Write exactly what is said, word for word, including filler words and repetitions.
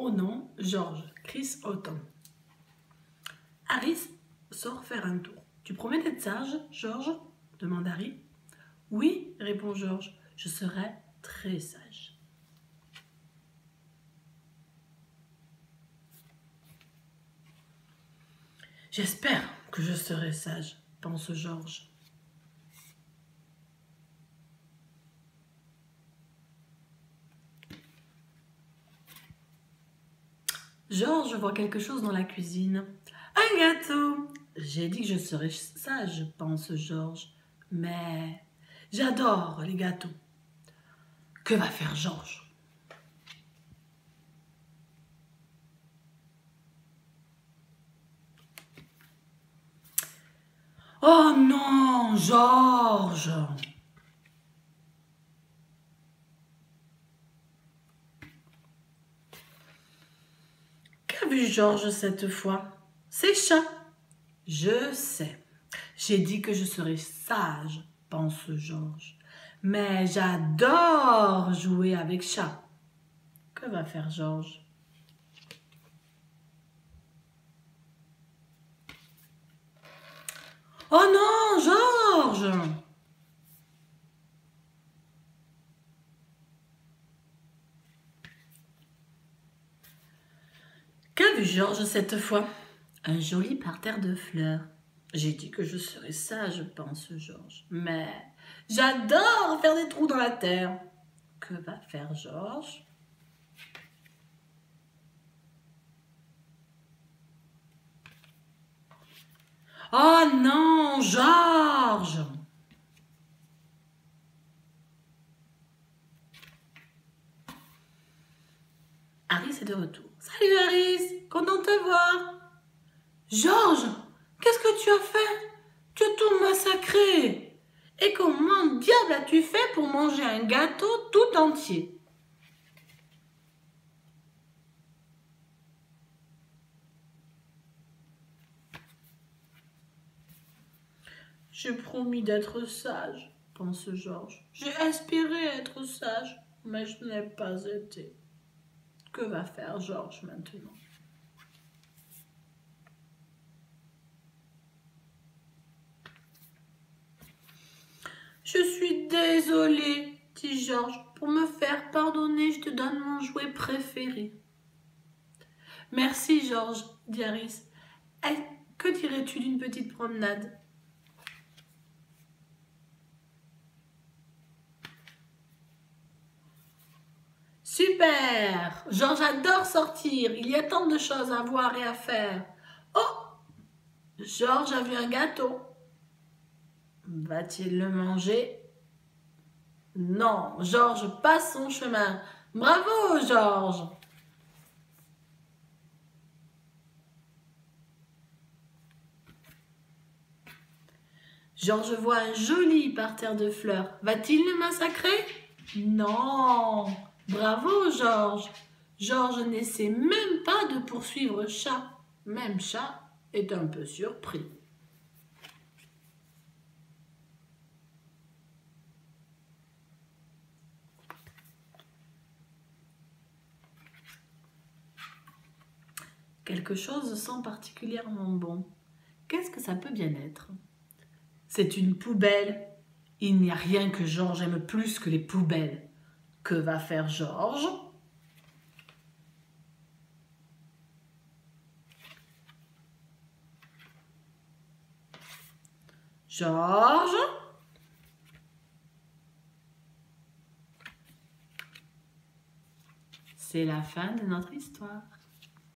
Oh non, Georges, Chris Autumn. Harry sort faire un tour. Tu promets d'être sage, Georges? Demande Harry. Oui, répond Georges, je serai très sage. J'espère que je serai sage, pense Georges. Georges voit quelque chose dans la cuisine. Un gâteau! J'ai dit que je serais sage, pense Georges. Mais j'adore les gâteaux. Que va faire Georges? Oh non, Georges! Qu'a vu Georges cette fois? C'est chat. Je sais. J'ai dit que je serais sage, pense Georges. Mais j'adore jouer avec chat. Que va faire Georges? Oh non, Georges! Qu'a vu Georges cette fois? Un joli parterre de fleurs. J'ai dit que je serais sage, pense Georges. Mais j'adore faire des trous dans la terre. Que va faire Georges? Oh non, Georges! Harry est de retour. Salut Harry, content de te voir. Georges, qu'est-ce que tu as fait? Tu as tout massacré. Et comment diable as-tu fait pour manger un gâteau tout entier? J'ai promis d'être sage, pense Georges. J'ai espéré être sage, mais je n'ai pas été. Que va faire Georges maintenant? Je suis désolée, dit Georges. Pour me faire pardonner, je te donne mon jouet préféré. Merci, Georges, dit Harry. Que dirais-tu d'une petite promenade? Super! Georges adore sortir. Il y a tant de choses à voir et à faire. Oh! Georges a vu un gâteau. Va-t-il le manger? Non, Georges passe son chemin. Bravo, Georges! Georges voit un joli parterre de fleurs. Va-t-il le massacrer? Non! Bravo, Georges! Georges n'essaie même pas de poursuivre Chat. Même Chat est un peu surpris. Quelque chose sent particulièrement bon. Qu'est-ce que ça peut bien être? C'est une poubelle. Il n'y a rien que Georges aime plus que les poubelles. Que va faire Georges? Georges? C'est la fin de notre histoire.